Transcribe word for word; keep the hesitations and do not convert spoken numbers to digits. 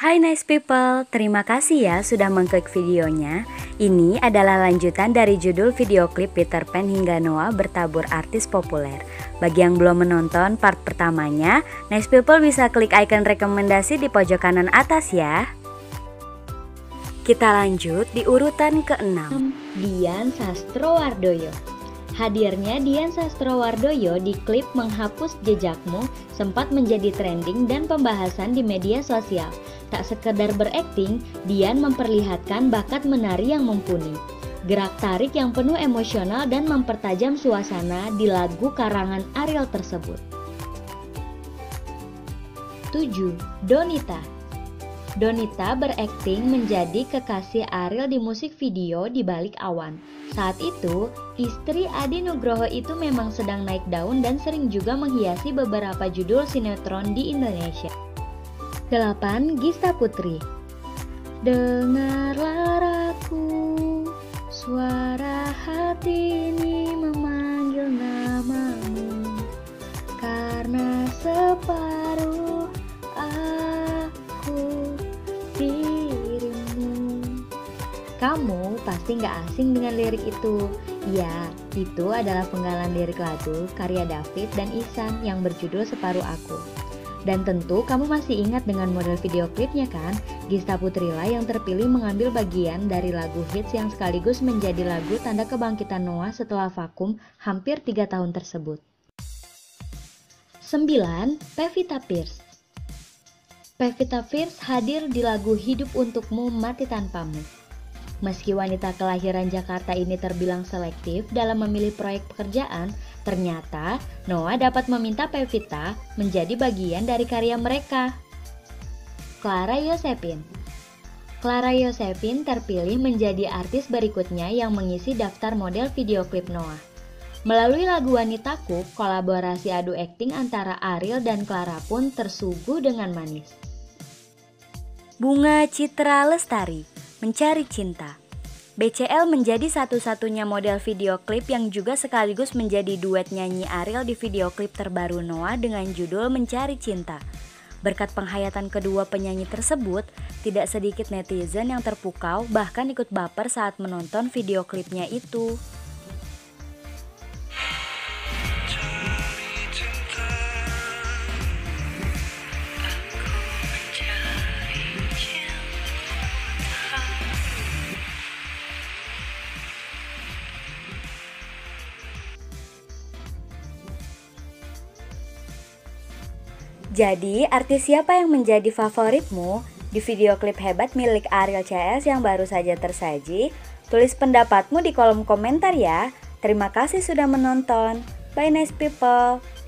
Hai nice people, terima kasih ya sudah mengklik videonya. Ini adalah lanjutan dari judul video klip Peter Pan hingga Noah bertabur artis populer. Bagi yang belum menonton part pertamanya, nice people bisa klik icon rekomendasi di pojok kanan atas ya. Kita lanjut di urutan keenam. Dian Sastrowardoyo. Hadirnya Dian Sastrowardoyo di klip Menghapus Jejakmu sempat menjadi trending dan pembahasan di media sosial. Tak sekedar berakting, Dian memperlihatkan bakat menari yang mumpuni. Gerak tarik yang penuh emosional dan mempertajam suasana di lagu karangan Ariel tersebut. tujuh. Donita. Donita berakting menjadi kekasih Ariel di musik video Di Balik Awan. Saat itu, istri Adi Nugroho itu memang sedang naik daun dan sering juga menghiasi beberapa judul sinetron di Indonesia. delapan. Gista Putri. Dengarlah aku, suara hati ini memanggil namamu, karena separuh aku dirimu. Kamu pasti gak asing dengan lirik itu. Ya, itu adalah penggalan lirik lagu karya David dan Ihsan yang berjudul Separuh Aku. Dan tentu kamu masih ingat dengan model video klipnya kan? Gista Putri lah yang terpilih mengambil bagian dari lagu hits yang sekaligus menjadi lagu tanda kebangkitan Noah setelah vakum hampir tiga tahun tersebut. sembilan. Pevita Pierce. Pevita Pierce hadir di lagu Hidup Untukmu Mati Tanpamu. Meski wanita kelahiran Jakarta ini terbilang selektif dalam memilih proyek pekerjaan, ternyata Noah dapat meminta Pevita menjadi bagian dari karya mereka. Clara Yosephine. Clara Yosephine terpilih menjadi artis berikutnya yang mengisi daftar model video klip Noah. Melalui lagu Wanitaku, kolaborasi adu akting antara Ariel dan Clara pun tersuguh dengan manis. Bunga Citra Lestari. Mencari Cinta. B C L menjadi satu-satunya model video klip yang juga sekaligus menjadi duet nyanyi Ariel di video klip terbaru Noah dengan judul Mencari Cinta. Berkat penghayatan kedua penyanyi tersebut, tidak sedikit netizen yang terpukau bahkan ikut baper saat menonton video klipnya itu. Jadi, artis siapa yang menjadi favoritmu di video klip hebat milik Ariel C S yang baru saja tersaji? Tulis pendapatmu di kolom komentar ya. Terima kasih sudah menonton. Bye nice people.